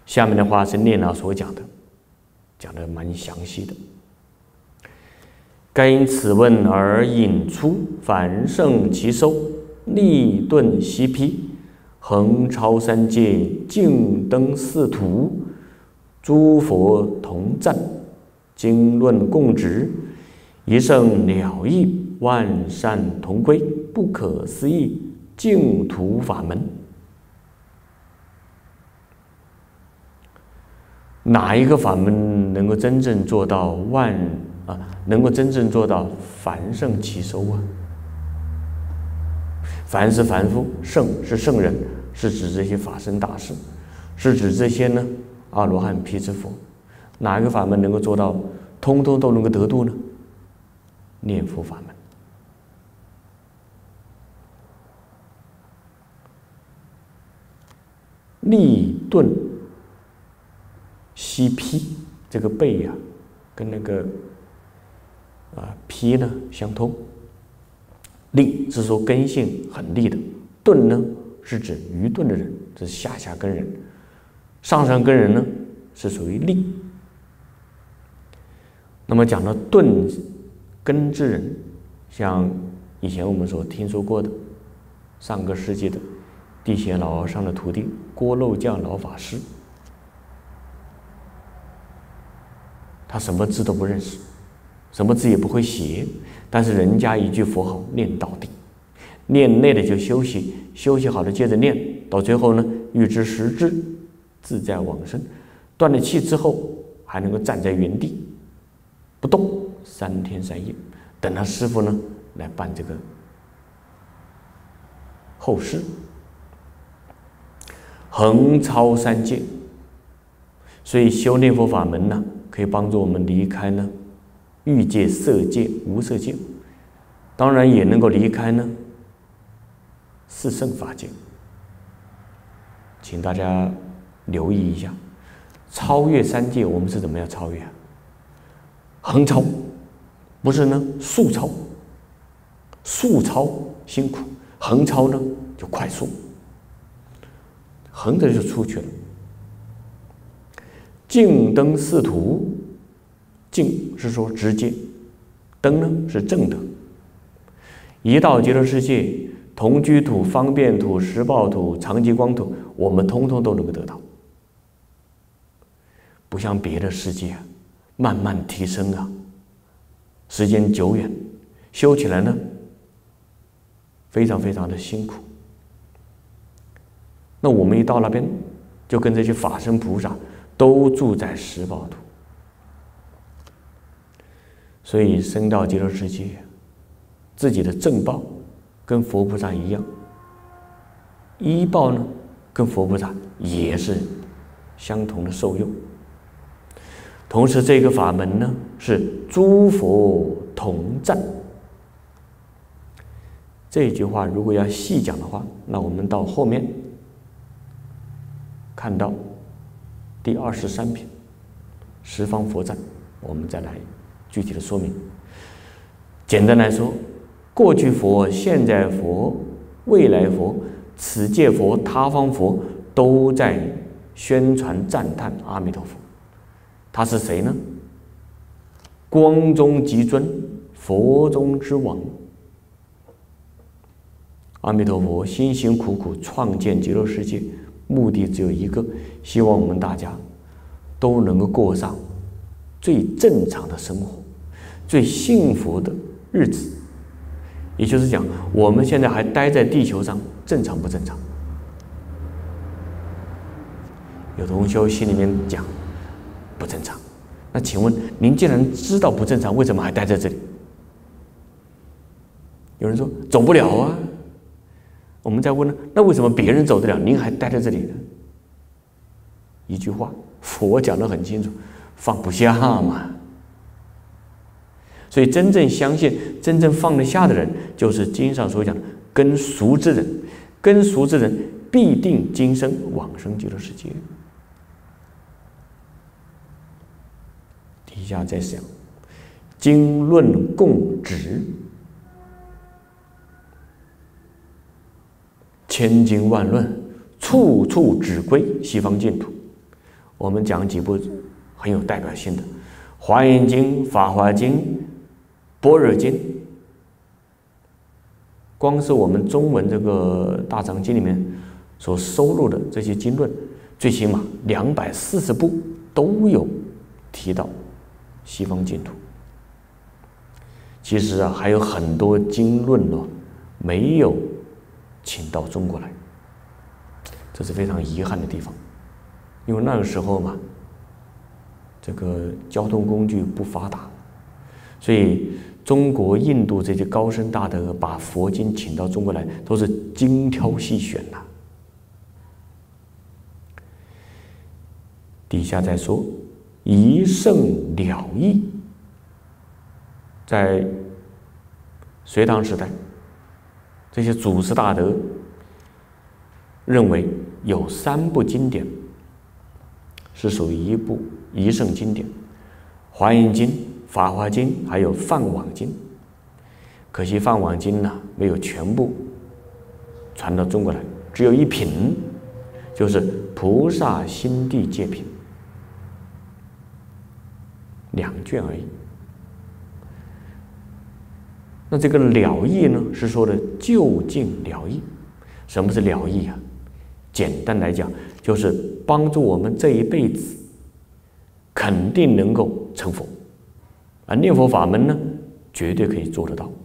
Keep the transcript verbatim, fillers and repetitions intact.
下面的话是念老所讲的，讲的蛮详细的。该因此问而引出，凡圣其收，立顿悉披，横超三界，径登四途，诸佛同赞，经论共执，一圣了义，万善同归，不可思议净土法门。哪一个法门能够真正做到万啊？能够真正做到凡圣其收啊？凡是凡夫，圣是圣人，是指这些法身大士，是指这些呢阿罗汉、辟支佛。哪一个法门能够做到通通都能够得度呢？念佛法门。立顿悉披，这个背呀、啊，跟那个啊披呢相通。立是说根性很利的，顿呢是指愚钝的人，这是下下根人。上上根人呢是属于立。那么讲到顿根之人，像以前我们所听说过的上个世纪的地显老和尚的徒弟郭漏绛老法师，他什么字都不认识，什么字也不会写，但是人家一句佛号念到底，念累了就休息，休息好了接着念，到最后呢欲知时至，自在往生。断了气之后还能够站在原地不动三天三夜，等他师父呢来办这个后事。横超三界，所以修念佛法门呢，可以帮助我们离开呢欲界、色界、无色界，当然也能够离开呢四圣法界。请大家留意一下，超越三界，我们是怎么样超越啊？横超，不是呢竖超，竖超辛苦，横超呢就快速。横着就出去了。径登四途，径是说直接，登呢是正的。一到极乐世界，同居土、方便土、实报土、常寂光土，我们通通都能够得到。不像别的世界啊，慢慢提升啊，时间久远，修起来呢非常非常的辛苦。那我们一到那边，就跟这些法身菩萨都住在实报土，所以升到极乐世界，自己的正报跟佛菩萨一样，依报呢跟佛菩萨也是相同的受用。同时，这个法门呢是诸佛同赞。这句话如果要细讲的话，那我们到后面看到第二十三品十方佛赞，我们再来具体的说明。简单来说，过去佛、现在佛、未来佛、此界佛、他方佛都在宣传赞叹阿弥陀佛。他是谁呢？光中极尊，佛中之王。阿弥陀佛辛辛苦苦创建极乐世界，目的只有一个，希望我们大家都能够过上最正常的生活，最幸福的日子。也就是讲，我们现在还待在地球上，正常不正常？有同修心里面讲不正常，那请问您既然知道不正常，为什么还待在这里？有人说走不了啊。我们再问呢，那为什么别人走得了，您还待在这里呢？一句话，佛讲得很清楚，放不下嘛。所以真正相信、真正放得下的人，就是经上所讲的根熟之人。根熟之人必定今生往生极乐世界。底下再想，经论共执，千经万论，处处指归西方净土。 我们讲几部很有代表性的《华严经》《法华经》《般若经》。光是我们中文这个大藏经里面所收录的这些经论，最起码两百四十部都有提到西方净土。其实啊，还有很多经论哦，没有请到中国来，这是非常遗憾的地方。因为那个时候嘛，这个交通工具不发达，所以中国、印度这些高僧大德把佛经请到中国来，都是精挑细选呐、啊。底下再说，一圣了义，在隋唐时代，这些祖师大德认为有三部经典是属于一部一圣经典，《华严经》《法华经》还有《梵网经》。可惜《梵网经》呢没有全部传到中国来，只有一品，就是《菩萨心地戒品》两卷而已。那这个了义呢，是说的究竟了义。什么是了义啊？简单来讲，就是帮助我们这一辈子肯定能够成佛，而念佛法门呢，绝对可以做得到。